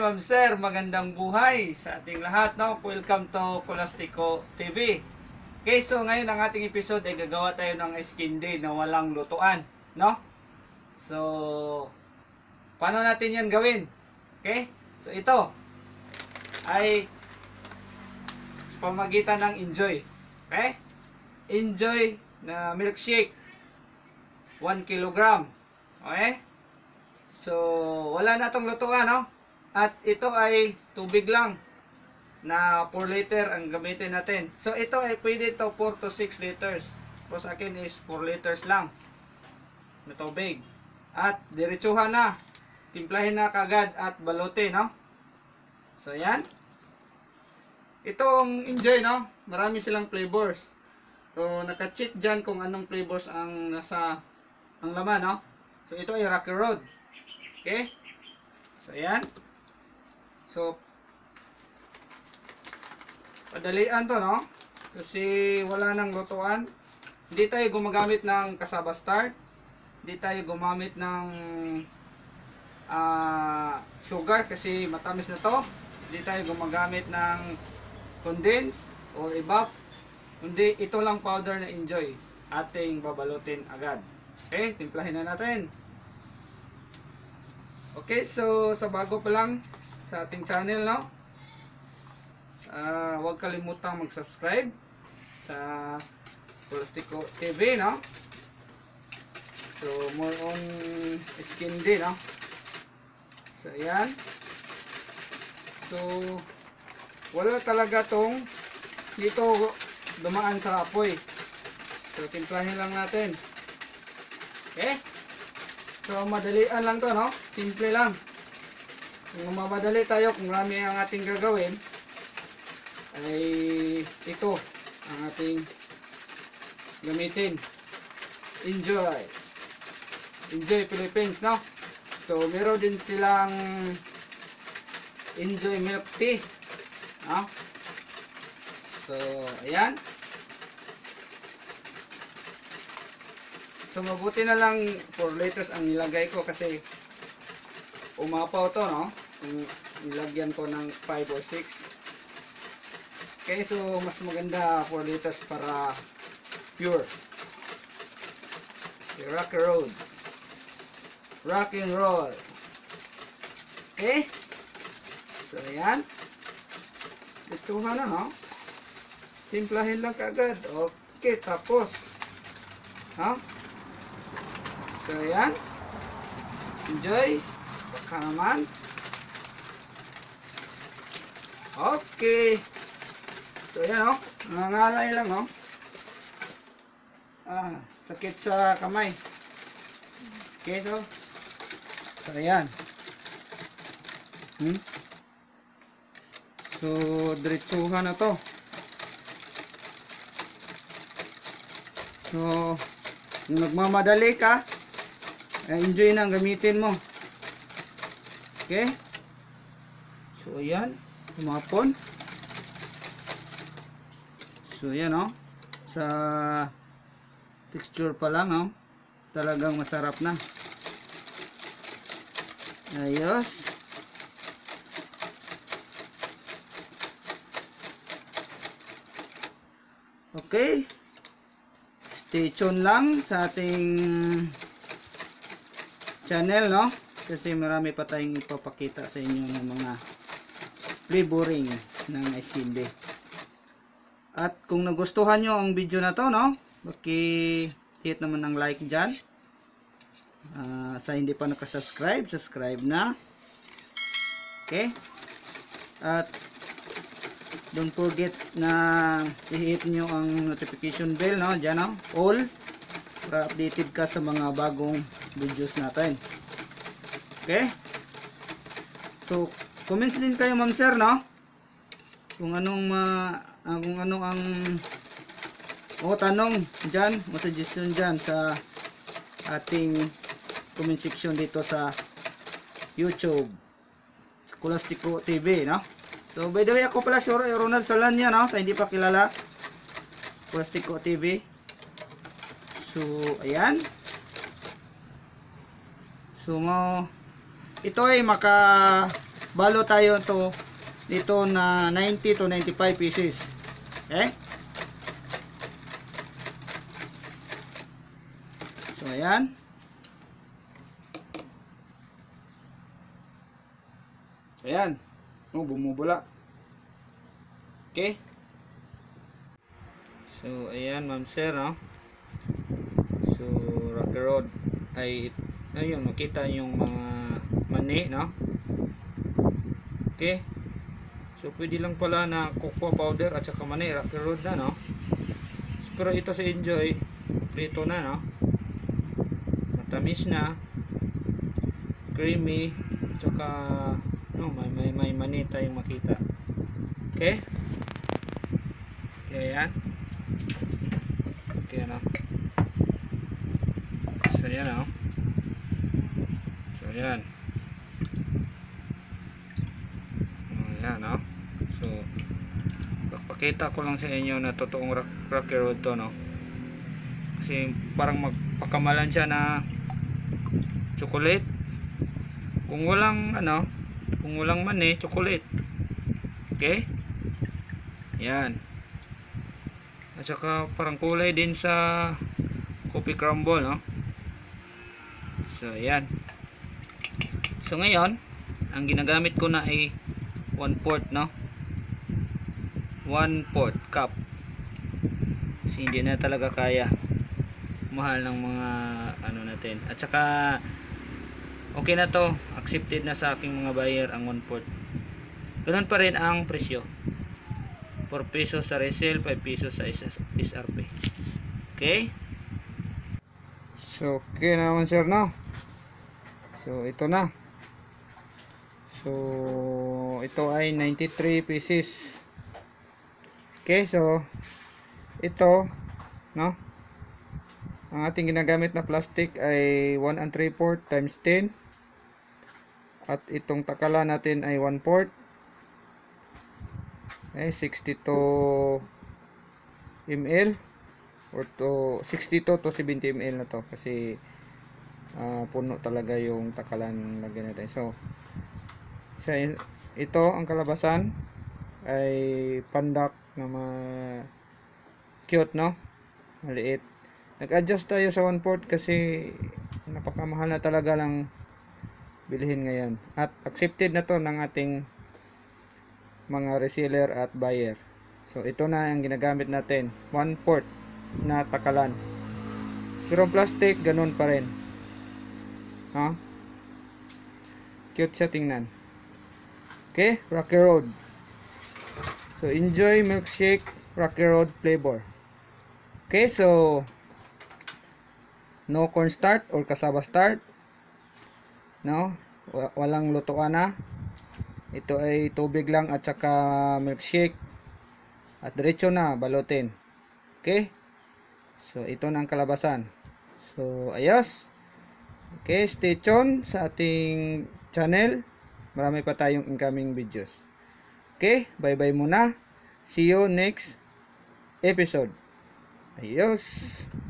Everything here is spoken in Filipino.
ma'am sir, magandang buhay sa ating lahat, no? Welcome to Colastico TV. Okay, so ngayon ang ating episode ay gagawa tayo ng ice candy na walang lutuan, no? So, paano natin yan gawin? Okay? So, ito ay sa pamagitan ng Enjoy. Okay? Enjoy na milkshake 1 kilogram. Okay? So, wala na itong lutuan, no? At ito ay tubig lang na 4 liter ang gamitin natin. So, ito ay pwede ito 4 to 6 liters. So, sa akin is 4 liters lang na tubig. At diretsuhan na. Timplahin na kagad at balutin, no? So, yan. Itong Enjoy, no? Marami silang flavors. So, naka-check dyan kung anong flavors ang nasa ang laman, no? So, ito ay Rocky Road. Okay? So, ayan. So, padalian to, no? Kasi wala nang lutuan. Hindi tayo gumagamit ng kasaba start. Hindi tayo gumamit ng sugar kasi matamis na to. Hindi tayo gumagamit ng condense o evap. Hindi, ito lang powder na Enjoy. Ating babalutin agad. Okay, timplahin na natin. Okay, so sa bago pa lang sa ating channel, no? Huwag kalimutang mag-subscribe sa Colastico TV, no? So, more on skin din, no? So, ayan. So, wala talaga tong dito dumaan sa apoy. So, timplahin lang natin. Okay? So, madalian lang to, no? Simple lang. Kung mamadali tayo, kung marami ang ating gagawin, ay ito ang ating gamitin. Enjoy. Enjoy Philippines, no? So, meron din silang Enjoy Milk Tea. No? So, ayan. So, mabuti na lang 4 liters ang nilagay ko kasi umapaw to, no? Kung nilagyan ko ng 5 or 6. Okay, so mas maganda 4 liters para pure. Okay, rock and roll. Rock and roll. Okay? So, ayan. Ituhan na, no? Timplahin lang kaagad. Okay, tapos. No? So, ayan. Enjoy. Baka naman. Okay. So, ayan, oh. Nangangalay lang, oh. Sakit sa kamay. Okay, so. So, ayan. So, diretsuhan na to. So, kung nagmamadali ka, Enjoy na ang gamitin mo. Okay? So, ayan. Kumapon. So, ayan, oh. Sa texture pa lang, oh. Talagang masarap na. Ayos. Okay. Stay tuned lang sa ating channel, no? Kasi marami pa tayong ipapakita sa inyo ng mga flavoring ng ice candy. At kung nagustuhan nyo ang video na to, no? Hit naman ng like dyan. Sa hindi pa nakasubscribe, subscribe na. Okay? At don't forget na i-hit nyo ang notification bell, no? Dyan, no? All. Para updated ka sa mga bagong videos natin. Okay? So, comments din kayo, ma'am sir, no? Kung anong ang tanong dyan, o suggestion dyan sa ating comment section dito sa YouTube Colastico TV, no? So, by the way, ako pala si Ronald Solanya, no? Sa hindi pa kilala, Colastico TV. So, ayan. So, ito ay balo tayo to dito na 90 to 95 pieces. Okay? So ayan. So ayan. Oh, bumubula. Okay? So ayan, ma'am sir, no? So Rocky Road ay ayun, makita yung mga mani, no? Okay? So pwede lang pala na cocoa powder at saka mani, Rocky Road na, no? So, pero ito sa Enjoy, prito na, no? Matamis na, creamy, at saka no, may mani tayong makita. Okay? Okay, yan. Okay, no? So yan, no? So yan. Ayan, no? So pakita ko lang sa inyo na totoong Rocky Road to, no? Kasi parang magpakamalan siya na chocolate. Kung walang ano, kung walang mani, chocolate. Okay? Yan. At saka parang kulay din sa coffee crumble, no? So yan. So ngayon, ang ginagamit ko na ay 1/4, no? 1/4 cup. Kasi hindi na talaga kaya. Mahal ng mga ano natin. At saka okay na to. Accepted na sa aking mga buyer ang 1/4. Ganun pa rin ang presyo. 4 pesos sa resale, 5 pesos sa SRP. Okay? So okay naman sir, no? So ito na. So ito ay 93 pieces. Okay, so ito, no? Ang ating ginagamit na plastic ay 1 3/4 times 10. At itong takala natin ay 1/4. Okay, 62 ml or to 62 to 70 ml na to kasi puno talaga yung takalan lagyan natin. So ito ang kalabasan ay pandak na cute, no? Maliit. Nag-adjust tayo sa 1/4 kasi napakamahal na talaga lang bilhin ngayon. At accepted na to ng ating mga reseller at buyer. So ito na ang ginagamit natin, 1/4 na takalan. Pero plastic ganun pa rin. Ha? Cute siya tingnan. Okay, Rocky Road. So enjoy milkshake Rocky Road flavor. Okay, so no corn starch or cassava starch. No, walang lutuan na. Ito ay tubig lang at saka milkshake. At diretso na balutin. Okay? So ito na ang kalabasan. So ayos. Okay, stay tuned sa ating channel. Marami pa tayong incoming videos. Okay, bye-bye muna. See you next episode. Ayos.